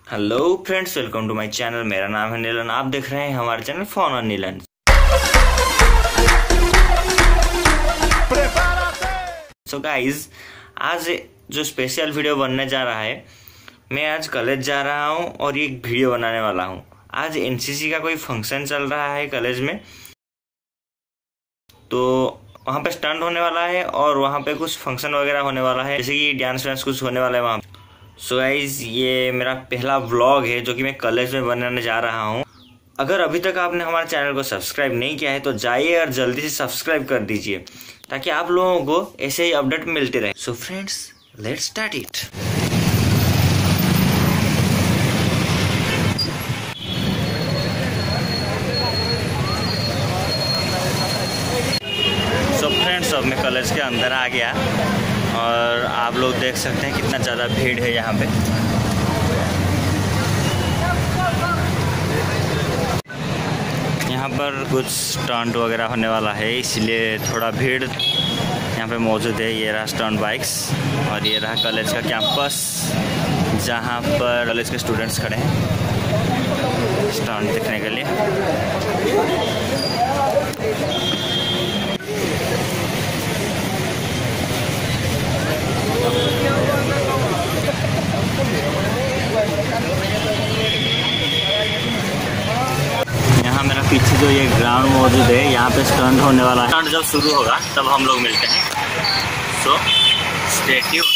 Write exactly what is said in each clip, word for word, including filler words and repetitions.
Hello friends, welcome to my channel. मेरा नाम है नीलन। आप देख रहे हैं हमारे चैनल फोन और नीलन। सो गाइज, आज जो स्पेशल वीडियो बनने जा रहा है, मैं आज कॉलेज जा रहा हूं और ये वीडियो बनाने वाला हूं। आज एनसीसी का कोई फंक्शन चल रहा है कॉलेज में, तो वहाँ पे स्टंट होने वाला है और वहाँ पे कुछ फंक्शन वगैरह होने वाला है, जैसे कि डांस वांस कुछ होने वाला है वहाँ। सो गाइज, ये मेरा पहला व्लॉग है जो कि मैं कॉलेज में बनाने जा रहा हूँ। अगर अभी तक आपने हमारे चैनल को सब्सक्राइब नहीं किया है तो जाइए और जल्दी से सब्सक्राइब कर दीजिए, ताकि आप लोगों को ऐसे ही अपडेट मिलते रहे। So friends, let's start it. So friends, अब मैं कॉलेज के अंदर आ गया और आप लोग देख सकते हैं कितना ज़्यादा भीड़ है यहाँ पे। यहाँ पर कुछ स्टंट वगैरह होने वाला है, इसलिए थोड़ा भीड़ यहाँ पे मौजूद है। ये रहा स्टंट बाइक्स और ये रहा कॉलेज का कैंपस, जहाँ पर कॉलेज के स्टूडेंट्स खड़े हैं स्टंट देखने के लिए। यहाँ मेरा पीछे जो ये ग्राउंड मौजूद है, यहाँ पे स्टंट होने वाला है। स्टंट जब शुरू होगा तब हम लोग मिलते हैं। So stay tuned.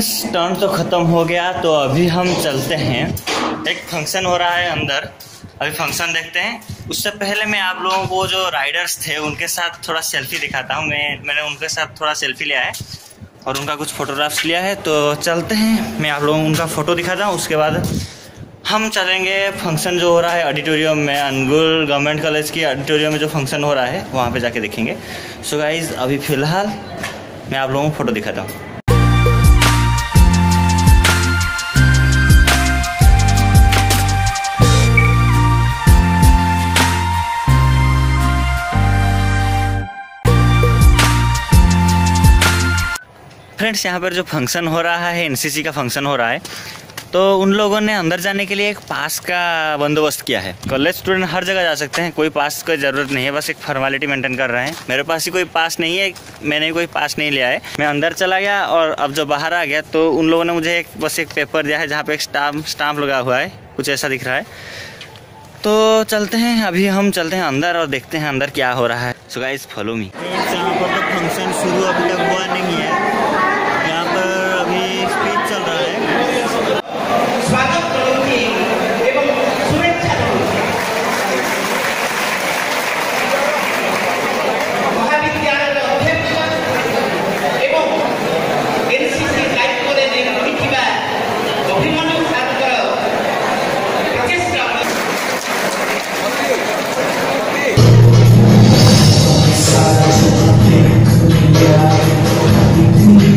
Friends stunt तो ख़त्म हो गया, तो अभी हम चलते हैं। एक फंक्शन हो रहा है अंदर, अभी फंक्शन देखते हैं। उससे पहले मैं आप लोगों को जो राइडर्स थे उनके साथ थोड़ा सेल्फी दिखाता हूँ। मैं मैंने उनके साथ थोड़ा सेल्फी लिया है और उनका कुछ फ़ोटोग्राफ्स लिया है, तो चलते हैं। मैं आप लोगों को उनका फ़ोटो दिखाता हूँ, उसके बाद हम चलेंगे फंक्शन जो हो रहा है ऑडिटोरियम में, अंगुल गवर्नमेंट कॉलेज की ऑडिटोरियम में जो फंक्शन हो रहा है वहाँ पे जाके देखेंगे। सो गाइज़ अभी फ़िलहाल मैं आप लोगों को फ़ोटो दिखाता हूँ। फ्रेंड्स यहाँ पर जो फंक्शन हो रहा है एनसीसी का फंक्शन हो रहा है, तो उन लोगों ने अंदर जाने के लिए एक पास का बंदोबस्त किया है। कॉलेज स्टूडेंट हर जगह जा सकते हैं, कोई पास की ज़रूरत नहीं है, बस एक फॉर्मेलिटी मेंटेन कर रहे हैं। मेरे पास ही कोई पास नहीं है, मैंने कोई पास नहीं लिया है। मैं अंदर चला गया और अब जब बाहर आ गया तो उन लोगों ने मुझे एक बस एक पेपर दिया है जहाँ पर एक स्टाम्प स्टाम्प लगा हुआ है, कुछ ऐसा दिख रहा है। तो चलते हैं, अभी हम चलते हैं अंदर और देखते हैं अंदर क्या हो रहा है। So guys follow me. यहाँ पर तो फंक्शन शुरू अभी तक हुआ नहीं है, यहाँ पर अभी स्पीच चल रहा है। स्वागत करूंगी एवं शुभेच्छा दूंगी। महाविद्यालय अध्यक्ष एवं एनसीसी दायित्व रे नियुक्तिवा अभिमन्यु सारकर प्रचेष्टा Yeah.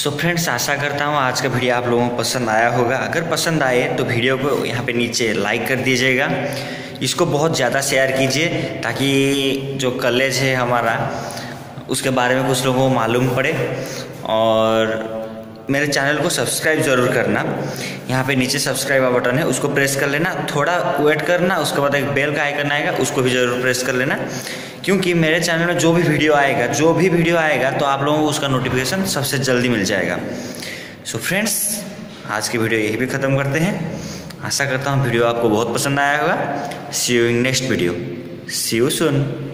सो फ्रेंड्स, आशा करता हूँ आज का वीडियो आप लोगों को पसंद आया होगा। अगर पसंद आए तो वीडियो को यहाँ पे नीचे लाइक कर दीजिएगा, इसको बहुत ज़्यादा शेयर कीजिए ताकि जो कॉलेज है हमारा उसके बारे में कुछ लोगों को मालूम पड़े। और मेरे चैनल को सब्सक्राइब ज़रूर करना, यहाँ पे नीचे सब्सक्राइब का बटन है उसको प्रेस कर लेना, थोड़ा वेट करना, उसके बाद एक बेल का आइकन आएगा उसको भी ज़रूर प्रेस कर लेना, क्योंकि मेरे चैनल में जो भी वीडियो आएगा जो भी वीडियो आएगा तो आप लोगों को उसका नोटिफिकेशन सबसे जल्दी मिल जाएगा। सो फ्रेंड्स, आज की वीडियो यही भी ख़त्म करते हैं। आशा करता हूँ वीडियो आपको बहुत पसंद आया होगा। See you in next video. See you soon.